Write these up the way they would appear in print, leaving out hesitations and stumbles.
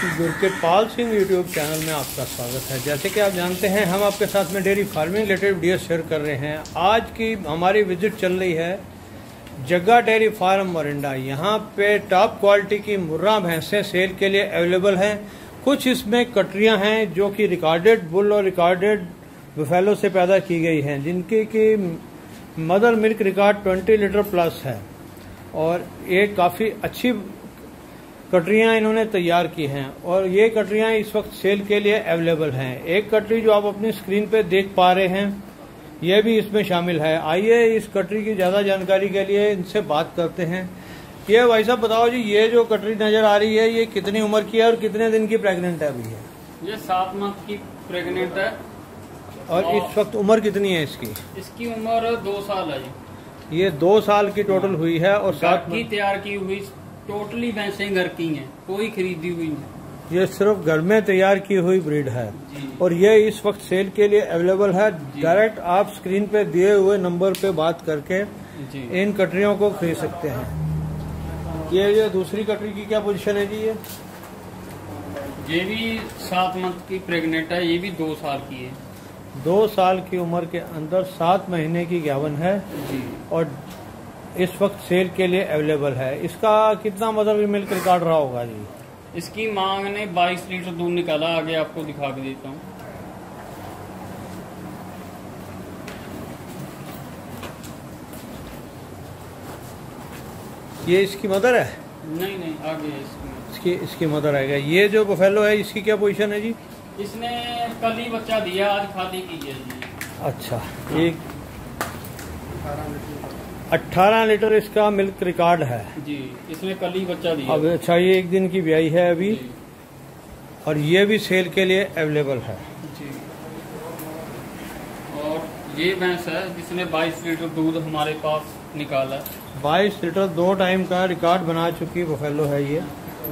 गुरकिरपाल Singh YouTube channel में आपका स्वागत है। जैसे कि आप जानते हैं, हम आपके साथ में dairy farming related video share कर रहे हैं। आज की हमारी विजिट चल रही है जग्गा डेयरी फार्म मोरिंडा। यहाँ पे टॉप क्वालिटी की मुर्रा भैंसें सेल के लिए अवेलेबल हैं। कुछ इसमें कटरियाँ हैं जो कि रिकॉर्डेड बुल और रिकॉर्डेड बुफेलो से पैदा की गई हैं, जिनकी की mother milk record 20 litre plus है और ये काफ़ी अच्छी कटरियाँ इन्होंने तैयार की हैं और ये कटरियाँ इस वक्त सेल के लिए अवेलेबल हैं। एक कटरी जो आप अपनी स्क्रीन पे देख पा रहे हैं, ये भी इसमें शामिल है। आइए इस कटरी की ज़्यादा जानकारी के लिए इनसे बात करते हैं। ये भाई साहब बताओ जी, ये जो कटरी नज़र आ रही है ये कितनी उम्र की है और कितने दिन की प्रेग्नेंट है अभी? है ये 7 मंथ की प्रेग्नेंट है। और इस वक्त उम्र कितनी है इसकी? इसकी उम्र 2 साल है जी। ये 2 साल की टोटल हुई है और 7 की तैयार की हुई टोटली भैंसें घर की हैं, कोई खरीदी हुई नहीं। ये सिर्फ घर में तैयार की हुई ब्रीड है और ये इस वक्त सेल के लिए अवेलेबल है। डायरेक्ट आप स्क्रीन पे दिए हुए नंबर पे बात करके इन कटरियों को खरीद सकते हैं। ये दूसरी कटरी की क्या पोजीशन है जी? ये भी 7 मंथ की प्रेग्नेंट है, ये भी 2 साल की है। 2 साल की उम्र के अंदर 7 महीने की गावन है जी और इस वक्त सेल के लिए अवेलेबल है। इसका कितना मदर मिल्क रिकॉर्ड रहा होगा जी? इसकी मांग ने 22 लीटर दूध निकाला। आगे आपको दिखा के देता हूँ। ये इसकी मदर है? नहीं, आगे है इसकी मदर है। ये जो बफेलो है इसकी क्या पोजीशन है जी? इसने कल ही बच्चा दिया, आज खाली की है जी। अच्छा, एक 18 लीटर इसका मिल्क रिकॉर्ड है जी। इसने कल ही बच्चा दिया। अब अच्छा, ये 1 दिन की ब्याई है अभी और ये भी सेल के लिए अवेलेबल है जी। और ये भैंस है जिसने 22 लीटर दूध हमारे पास निकाला। 22 लीटर 2 टाइम का रिकॉर्ड बना चुकी बफेलो है ये।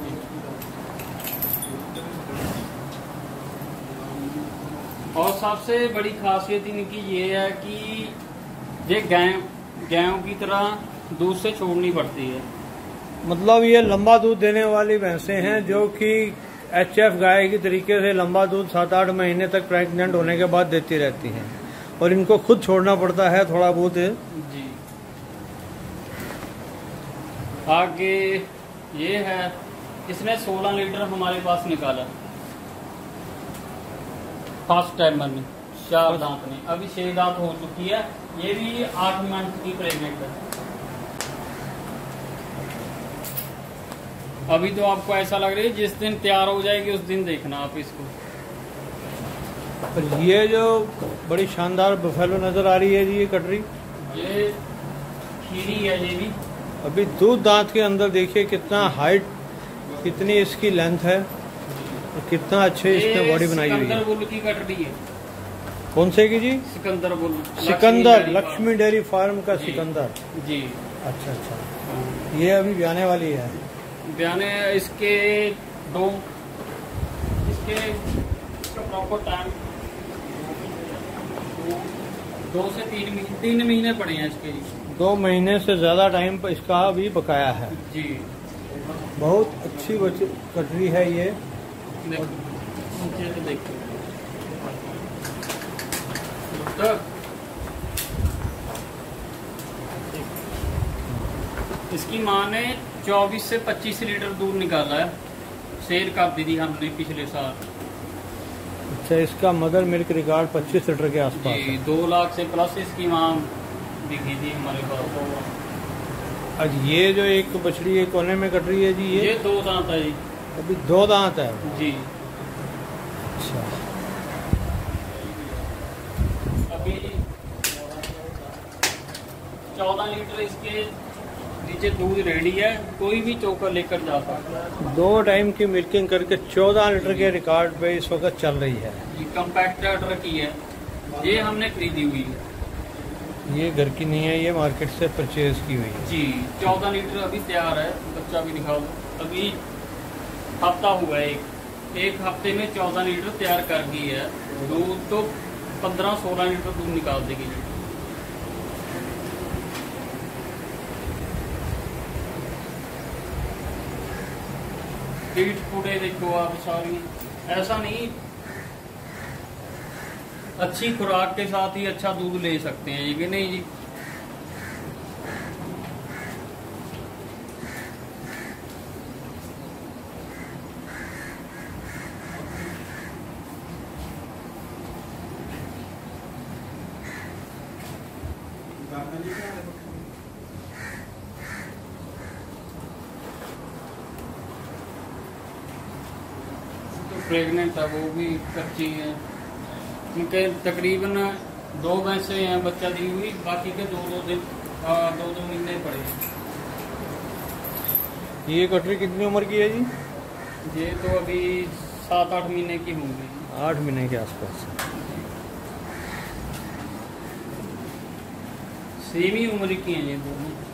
और सबसे बड़ी खासियत इनकी ये है कि ये गायों की तरह दूध से छोड़नी पड़ती है। मतलब ये लंबा दूध देने वाली भैंसें हैं जो कि HF गाय की तरीके से लंबा दूध 7-8 महीने तक प्रेग्नेंट होने के बाद देती रहती हैं और इनको खुद छोड़ना पड़ता है थोड़ा बहुत जी। आगे ये है, इसने 16 लीटर हमारे पास निकाला फर्स्ट टाइमर में। 4 दांत में, अभी 6 दांत हो चुकी है। ये भी 8 मंथ की प्रेग्नेंट है। अभी तो आपको ऐसा लग रहा है जिस दिन तैयार हो जाएगी उस दिन देखना आप इसको। और ये जो बड़ी शानदार बफेलो नजर आ रही है जी, ये कटरी, ये खीरी है। ये भी अभी दूध दांत के अंदर देखिए कितना हाइट, कितनी इसकी लेंथ है और कितना अच्छे इसने बॉडी बनाई हुई है। सिकंदर बुल की कटरी है। कौन से की जी? Sikandar bull. Sikandar, Lakshmi dairy farm का सिकंदर जी। अच्छा, ये अभी ब्याने वाली है। ब्याने इसके प्रॉपर टाइम 2 से 3 महीने पड़े हैं इसके। 2 महीने से ज्यादा टाइम पर इसका अभी बकाया है जी। बहुत अच्छी कटरी है ये। देखो इसकी माँ ने 24 से 25 लीटर दूध निकाला है। सेल कर दी थी हमने पिछले साल। अच्छा, इसका मदर मिल्क रिकॉर्ड 25 लीटर के आसपास जी। 2 लाख से प्लस इसकी माँ दिखी थी हमारे पास। आज ये जो एक बछड़ी एक कोने में कट रही है जी, ये 2 दांत है जी। अभी 2 दांत है जी। अच्छा, अभी 14 लीटर इसके नीचे दूध रेडी है, कोई भी चौकर लेकर जा सकता है। 2 टाइम की मिल्किंग करके 14 लीटर के रिकॉर्ड पे इस वक्त चल रही है। ये कम्पैक्ट ऑर्डर की है, ये हमने खरीदी हुई है। ये घर की नहीं है, ये मार्केट से परचेज की हुई है जी। 14 लीटर अभी तैयार है। बच्चा भी दिखा दो। अभी हफ्ता हुआ है, एक हफ्ते में 14 लीटर तैयार कर दी है। दूध तो 15-16 लीटर दूध निकाल देगी। पीठ पूरे देखो आप सारी, ऐसा नहीं, अच्छी खुराक के साथ ही अच्छा दूध ले सकते हैं ये, कि नहीं जी। प्रेग्नेंट है, वो भी कच्ची है, उनके तकरीबन 2 भैंसे हैं बच्चा दी हुई, बाकी के 2 महीने पड़े। ये कटरी कितनी उम्र की है जी? ये तो अभी 7-8 महीने की होंगी। 8 महीने के आसपास। सेम ही उम्र की हैं ये दोनों।